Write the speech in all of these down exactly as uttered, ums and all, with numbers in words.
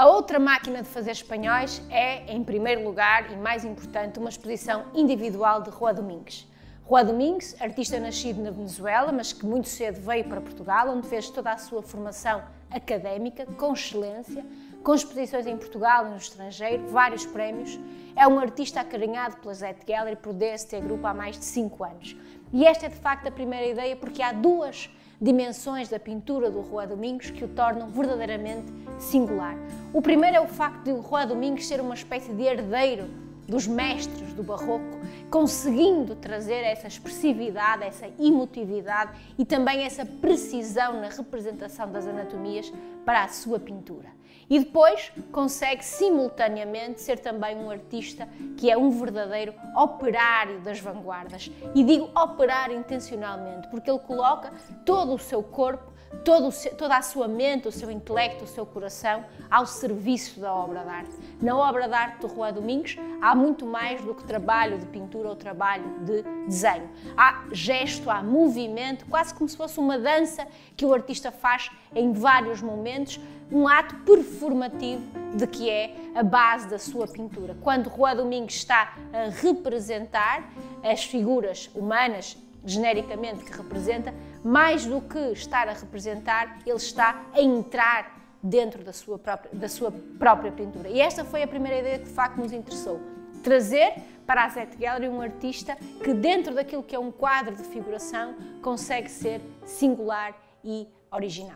A outra máquina de fazer espanhóis é, em primeiro lugar e mais importante, uma exposição individual de Roa Domingues. Roa Domingues, artista nascido na Venezuela, mas que muito cedo veio para Portugal, onde fez toda a sua formação académica, com excelência, com exposições em Portugal e no estrangeiro, vários prémios. É um artista acarinhado pela Zet Gallery, por D S T Group há mais de cinco anos. E esta é de facto a primeira ideia, porque há duas dimensões da pintura do Roa Domingues que o tornam verdadeiramente singular. O primeiro é o facto de o Roa Domingues ser uma espécie de herdeiro dos mestres do Barroco, conseguindo trazer essa expressividade, essa emotividade e também essa precisão na representação das anatomias para a sua pintura. E depois consegue simultaneamente ser também um artista que é um verdadeiro operário das vanguardas. E digo operar intencionalmente, porque ele coloca todo o seu corpo, todo o seu, toda a sua mente, o seu intelecto, o seu coração ao serviço da obra de arte. Na obra de arte do Roa Domingues há muito mais do que trabalho de pintura ou trabalho de desenho. Há gesto, há movimento, quase como se fosse uma dança que o artista faz em vários momentos, um ato performativo de que é a base da sua pintura. Quando Roa Domingues está a representar as figuras humanas, genericamente que representa, mais do que estar a representar, ele está a entrar dentro da sua própria, da sua própria pintura. E esta foi a primeira ideia que de facto nos interessou. Trazer para a Zet Gallery um artista que dentro daquilo que é um quadro de figuração consegue ser singular e original.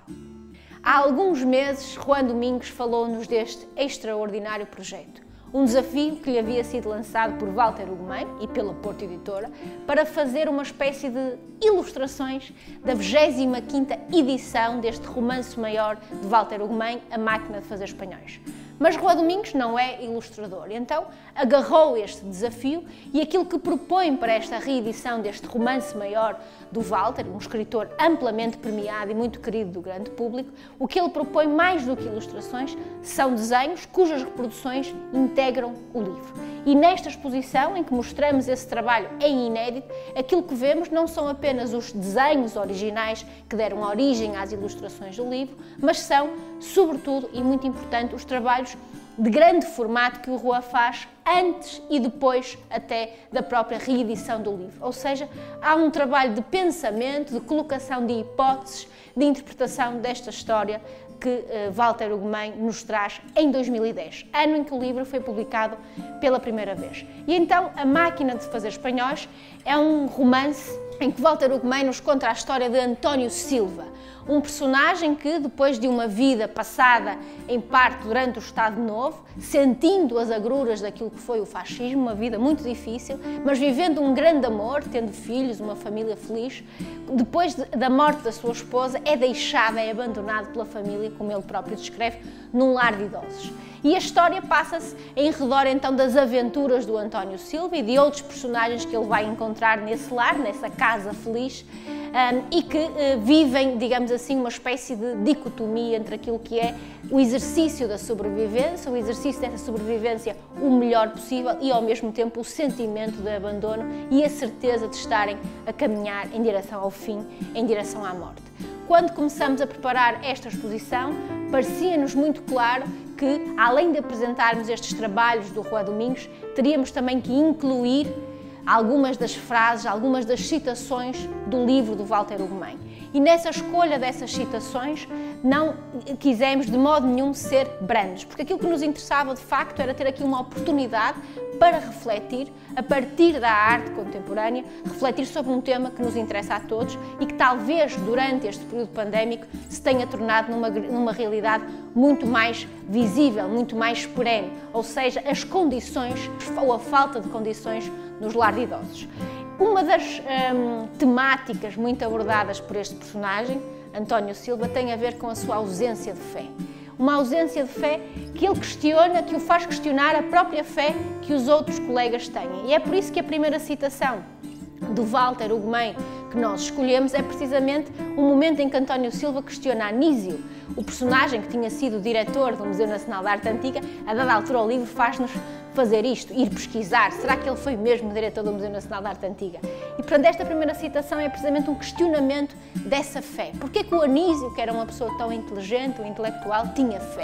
Há alguns meses, Roa Domingues falou-nos deste extraordinário projeto. Um desafio que lhe havia sido lançado por Walter Ugumem e pela Porto Editora para fazer uma espécie de ilustrações da vigésima quinta edição deste romance maior de Walter Ugumem, A Máquina de Fazer Espanhóis. Mas Roa Domingues não é ilustrador, então agarrou este desafio e aquilo que propõe para esta reedição deste romance maior do Walter, um escritor amplamente premiado e muito querido do grande público, o que ele propõe mais do que ilustrações são desenhos cujas reproduções integram o livro. E nesta exposição, em que mostramos esse trabalho em inédito, aquilo que vemos não são apenas os desenhos originais que deram origem às ilustrações do livro, mas são, sobretudo e muito importante, os trabalhos de grande formato que o Roa faz antes e depois até da própria reedição do livro. Ou seja, há um trabalho de pensamento, de colocação de hipóteses, de interpretação desta história que uh, Walter Ugumem nos traz em dois mil e dez, ano em que o livro foi publicado pela primeira vez. E então, A Máquina de Fazer Espanhóis é um romance em que Walter Ugumem nos conta a história de António Silva, um personagem que, depois de uma vida passada em parte durante o Estado Novo, sentindo as agruras daquilo que foi o fascismo, uma vida muito difícil, mas vivendo um grande amor, tendo filhos, uma família feliz, depois de, da morte da sua esposa, é deixado, é abandonado pela família, como ele próprio descreve, num lar de idosos. E a história passa-se em redor então das aventuras do António Silva e de outros personagens que ele vai encontrar nesse lar, nessa casa feliz, um, e que uh, vivem, digamos assim, uma espécie de dicotomia entre aquilo que é o exercício da sobrevivência, o exercício dessa sobrevivência o melhor possível e ao mesmo tempo o sentimento de abandono e a certeza de estarem a caminhar em direção ao fim, em direção à morte. Quando começamos a preparar esta exposição, parecia-nos muito claro que, além de apresentarmos estes trabalhos do Roa Domingues, teríamos também que incluir algumas das frases, algumas das citações do livro do Walter Ugumem. E nessa escolha dessas citações não quisemos de modo nenhum ser brandos, porque aquilo que nos interessava de facto era ter aqui uma oportunidade para refletir, a partir da arte contemporânea, refletir sobre um tema que nos interessa a todos e que talvez durante este período pandémico se tenha tornado numa, numa realidade muito mais visível, muito mais perene, ou seja, as condições ou a falta de condições nos lares de idosos. Uma das hum, temáticas muito abordadas por este personagem, António Silva, tem a ver com a sua ausência de fé. Uma ausência de fé que ele questiona, que o faz questionar a própria fé que os outros colegas têm. E é por isso que a primeira citação do Walter Ugumem que nós escolhemos é precisamente o momento em que António Silva questiona Anísio, o personagem que tinha sido diretor do Museu Nacional de Arte Antiga. A dada altura o livro faz-nos fazer isto, ir pesquisar, será que ele foi mesmo diretor do Museu Nacional de Arte Antiga? E portanto esta primeira citação é precisamente um questionamento dessa fé. Porquê que o Anísio, que era uma pessoa tão inteligente, um intelectual, tinha fé?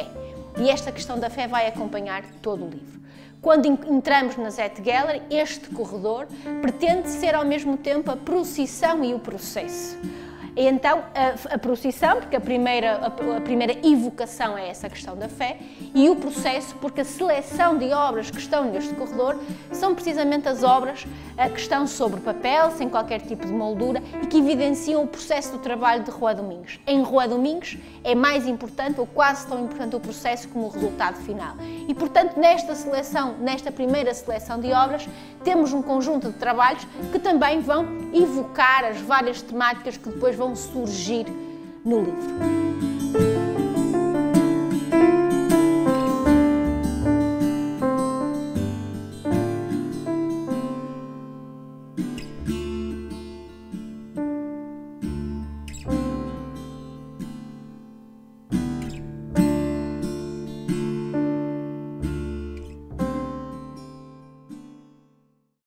e esta questão da fé vai acompanhar todo o livro. Quando entramos na Zet Gallery, este corredor pretende ser ao mesmo tempo a procissão e o processo. Então, a, a procissão, porque a primeira, a, a primeira evocação é essa questão da fé, e o processo, porque a seleção de obras que estão neste corredor são precisamente as obras que estão sobre papel, sem qualquer tipo de moldura, e que evidenciam o processo do trabalho de Roa Domingues. Em Roa Domingues é mais importante, ou quase tão importante, o processo como o resultado final. E, portanto, nesta seleção, nesta primeira seleção de obras, temos um conjunto de trabalhos que também vão evocar as várias temáticas que depois vão surgir no livro.